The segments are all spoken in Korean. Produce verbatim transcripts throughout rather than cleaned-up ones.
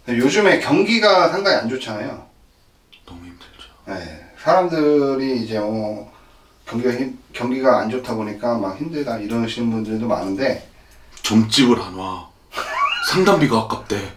요즘에 경기가 상당히 안 좋잖아요. 너무 힘들죠. 네, 사람들이 이제 어, 경기가 힘, 경기가 안 좋다 보니까 막 힘들다 이러시는 분들도 많은데 점집을 안 와. 상담비가 아깝대.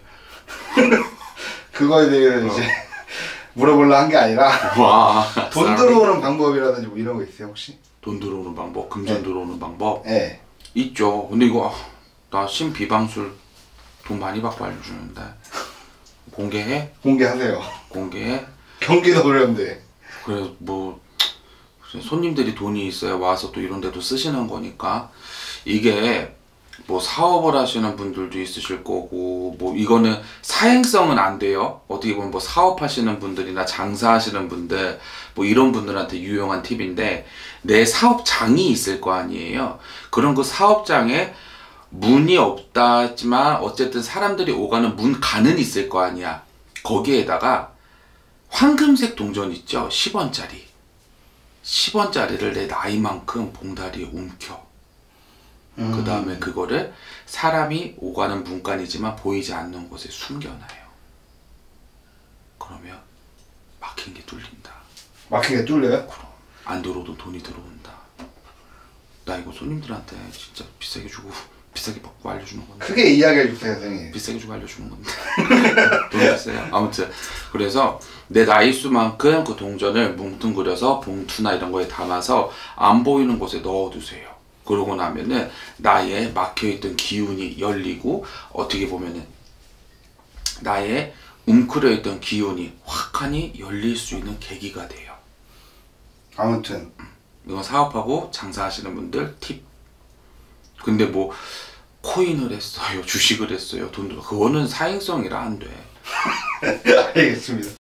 그거에 대해서 어. 이제 물어보려 한 게 아니라 와. 돈 들어오는 방법이라든지 뭐 이런 거 있어요 혹시? 돈 들어오는 방법, 금전 네. 들어오는 방법 네. 있죠. 근데 이거 나 심비방술 돈 많이 받고 알려주는데 공개해? 공개하세요. 공개해? 경기도 어려운데. 그래 뭐 손님들이 돈이 있어야 와서 또 이런 데도 쓰시는 거니까 이게 뭐 사업을 하시는 분들도 있으실 거고 뭐 이거는 사행성은 안 돼요. 어떻게 보면 뭐 사업하시는 분들이나 장사하시는 분들 뭐 이런 분들한테 유용한 팁인데 내 사업장이 있을 거 아니에요. 그런 그 사업장에 문이 없다지만 어쨌든 사람들이 오가는 문간은 있을 거 아니야. 거기에다가 황금색 동전 있죠. 십 원짜리 십 원짜리를 내 나이만큼 봉다리에 움켜. 음. 그 다음에 그거를 사람이 오가는 문간이지만 보이지 않는 곳에 숨겨놔요. 그러면 막힌 게 뚫린다. 막힌 게 뚫려요? 그럼 안 들어오던 돈이 들어온다. 나 이거 손님들한테 진짜 비싸게 주고 비싸게 받고 알려주는 건데. 크게 이야기해 주세요 선생님. 비싸게 주고 알려주는 건데. 돈 비싸요. 아무튼 그래서 내 나이수만큼 그 동전을 뭉뚱그려서 봉투나 이런 거에 담아서 안 보이는 곳에 넣어두세요. 그러고 나면은 나의 막혀있던 기운이 열리고 어떻게 보면은 나의 웅크려있던 기운이 확하니 열릴 수 있는 계기가 돼요. 아무튼 이건 사업하고 장사하시는 분들 팁. 근데 뭐 코인을 했어요, 주식을 했어요, 돈 들어 그거는 사행성이라 안 돼. 알겠습니다.